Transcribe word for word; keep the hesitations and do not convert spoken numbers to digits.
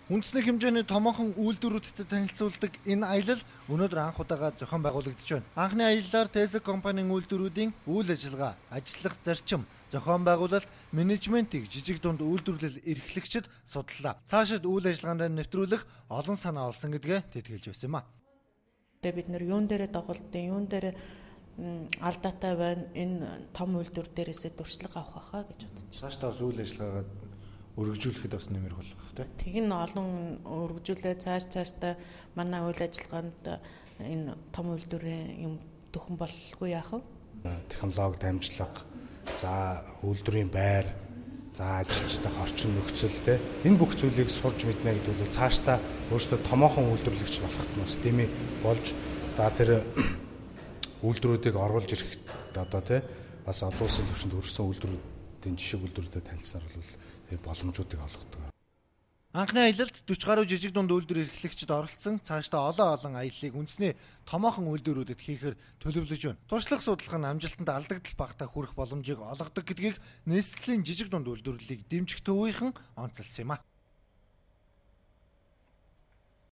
Үндэсний хэмжээний томоохон үйлдвэрүүдтэй танилцуулдаг энэ аялал өнөөдөр анх удаага зохион байгуулагдаж байна. Анхны аяллаар Tesco компанийн үйлдвэрүүдийн үйл ажиллагаа, ажиллах зарчим, зохион байгуулалт, менежментийг жижиг дунд үйлдвэрлэл эрхлэгчид судаллаа. Цаашид үйл ажиллагаанд нэвтрүүлэх олон санаа олсон гэдгээ тэтгэлж байсан юм а. Бид нэр юун дээрээ доголдсон, юун дээрээ алдаатай байна. Энэ том үйлдвэр дээрээсээ дуршлаг авах байхаа гэж бодож байна. Цаашдаа бас үйл ажиллагаагаа өргөжүүлэхэд бас нэмэр болох тийм. Тэг ин олон өргөжүүлээ цааш цаашдаа манай үйл ажиллагаанд энэ том үйлдвэрийн юм төхөн болгүй яах вэ? Технологи дамжлага, за үйлдвэрийн байр, за ажилчдын орчин нөхцөл тийм. Энэ бүх зүйлийг сурж мэднэ гэдэг бол цаашдаа өөрсдөө томоохон үйлдвэрлэгч болоход нь бас дэмий болж за тэр үйлдвэрүүдийг оруулж ирэхэд одоо тийм бас олон улсын түвшинд өргөсөн үйлдвэрүүдийн жишээ үйлдвэрүүдэд танилцсаар бол боломжуудыг олгодог. Анхны аялалд forty гаруй жижиг дунд үйлдвэр эрхлэгчид оролцсон. Цаашдаа олон олон аяллыг үндэсний томоохон үйлдвэрүүдэд хийхээр төлөвлөж байна. Туршлага судлах нь амжилтанд алдагдал багтаа хүрэх боломжийг олгодог гэдгийг нийслэлийн жижиг дунд үйлдвэрлэлийг дэмжих төвийнхэн онцолсон юм а.